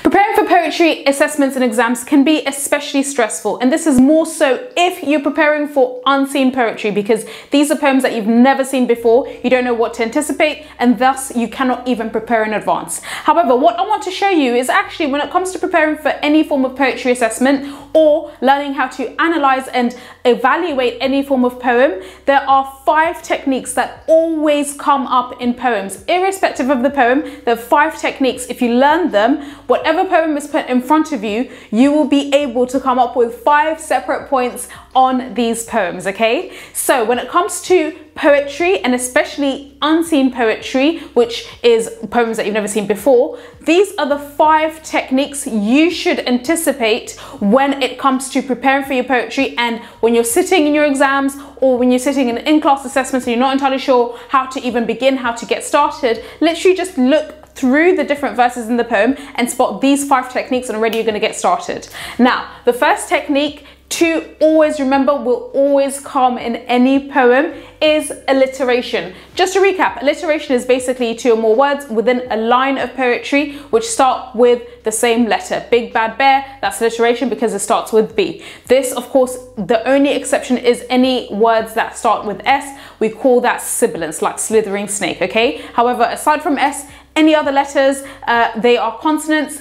Preparing for poetry assessments and exams can be especially stressful, and this is more so if you're preparing for unseen poetry, because these are poems that you've never seen before, you don't know what to anticipate, and thus you cannot even prepare in advance. However, what I want to show you is actually when it comes to preparing for any form of poetry assessment or learning how to analyze and evaluate any form of poem, there are 5 techniques that always come up in poems. Irrespective of the poem, there are 5 techniques. If you learn them, whatever poem is put in front of you, you will be able to come up with 5 separate points on these poems, okay? So when it comes to poetry, and especially unseen poetry, which is poems that you've never seen before, these are the 5 techniques you should anticipate when it comes to preparing for your poetry, and when you're sitting in your exams or when you're sitting in in-class assessments and you're not entirely sure how to even begin, how to get started, literally just look through the different verses in the poem and spot these 5 techniques, and already you're going to get started. Now, the first technique to always remember, will always come in any poem, is alliteration. Just to recap, alliteration is basically 2 or more words within a line of poetry which start with the same letter. Big Bad Bear, that's alliteration because it starts with B. This, of course, the only exception is any words that start with S. We call that sibilants, like slithering snake, okay? However, aside from S, any other letters, they are consonants.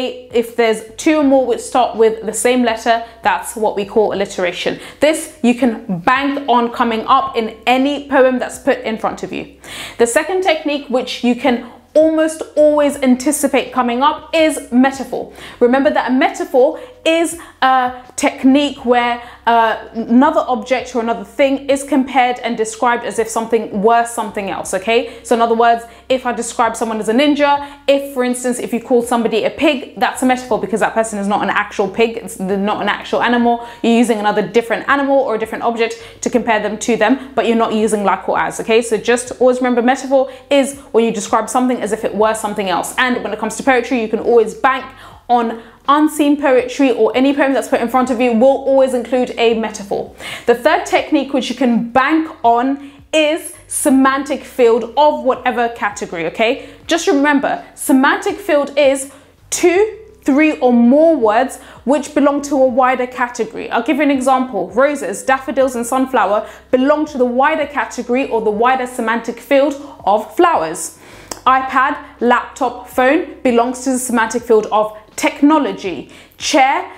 If there's 2 or more which start with the same letter, that's what we call alliteration. This you can bank on coming up in any poem that's put in front of you. The second technique, which you can almost always anticipate coming up, is metaphor. Remember that a metaphor is a technique where another object or another thing is compared and described as if something were something else, okay? So in other words, if I describe someone as a ninja, if for instance, if you call somebody a pig, that's a metaphor because that person is not an actual pig, it's not an actual animal. You're using another different animal or a different object to compare them to them, but you're not using like or as, okay? So just always remember, metaphor is when you describe something as if it were something else. And when it comes to poetry, you can always bank on unseen poetry, or any poem that's put in front of you will always include a metaphor. The third technique which you can bank on is semantic field of whatever category, okay? Just remember, semantic field is 2, 3 or more words which belong to a wider category. I'll give you an example. Roses, daffodils and sunflower belong to the wider category or the wider semantic field of flowers. iPad, laptop, phone belongs to the semantic field of technology. Chair,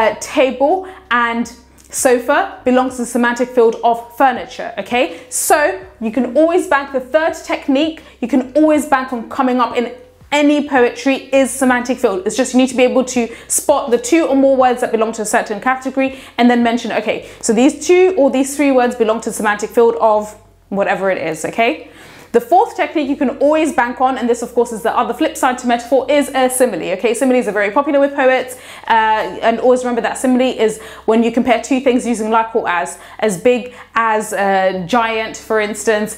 table and sofa belongs to the semantic field of furniture, okay? So you can always bank the third technique, you can always bank on coming up in any poetry is semantic field. It's just you need to be able to spot the 2 or more words that belong to a certain category and then mention, okay, so these 2 or these 3 words belong to the semantic field of whatever it is, okay? The fourth technique you can always bank on, and this of course is the other flip side to metaphor, is a simile, okay? Similes are very popular with poets, and always remember that simile is when you compare 2 things using like or as big as a giant, for instance,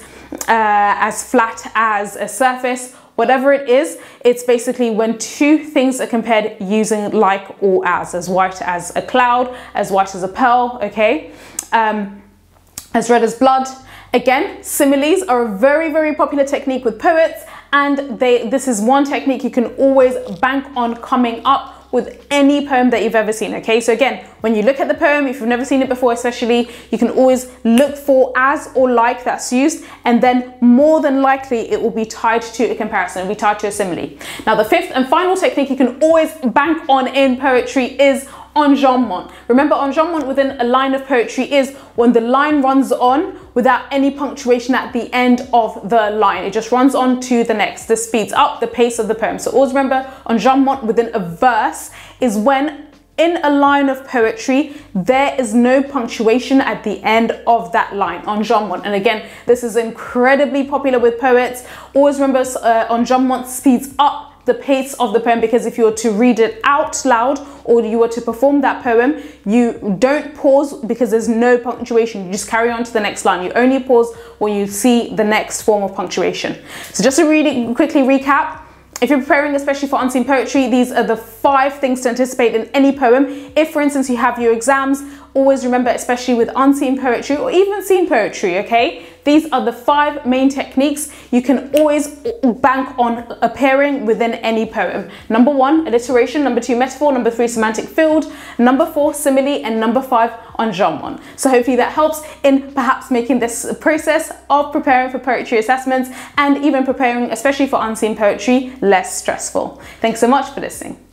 as flat as a surface. Whatever it is, it's basically when 2 things are compared using like or as white as a cloud, as white as a pearl, okay? As red as blood. Again, similes are a very, very popular technique with poets, and this is one technique you can always bank on coming up with any poem that you've ever seen, okay? So again, when you look at the poem, if you've never seen it before especially, you can always look for as or like that's used, and then more than likely it will be tied to a comparison, it will be tied to a simile. Now the 5th and final technique you can always bank on in poetry is enjambment. Remember, enjambment within a line of poetry is when the line runs on without any punctuation at the end of the line. It just runs on to the next. This speeds up the pace of the poem. So always remember, enjambment within a verse is when in a line of poetry there is no punctuation at the end of that line. Enjambment. And again, this is incredibly popular with poets. Always remember, enjambment speeds up the pace of the poem, because if you were to read it out loud or you were to perform that poem, you don't pause because there's no punctuation. You just carry on to the next line. You only pause when you see the next form of punctuation. So just to really quickly recap, if you're preparing especially for unseen poetry, these are the 5 things to anticipate in any poem. If for instance you have your exams always remember, especially with unseen poetry or even seen poetry, okay? These are the 5 main techniques you can always bank on appearing within any poem. Number 1, alliteration. Number 2, metaphor. Number 3, semantic field. Number 4, simile. And number 5, enjambment. So hopefully that helps in perhaps making this process of preparing for poetry assessments and even preparing, especially for unseen poetry, less stressful. Thanks so much for listening.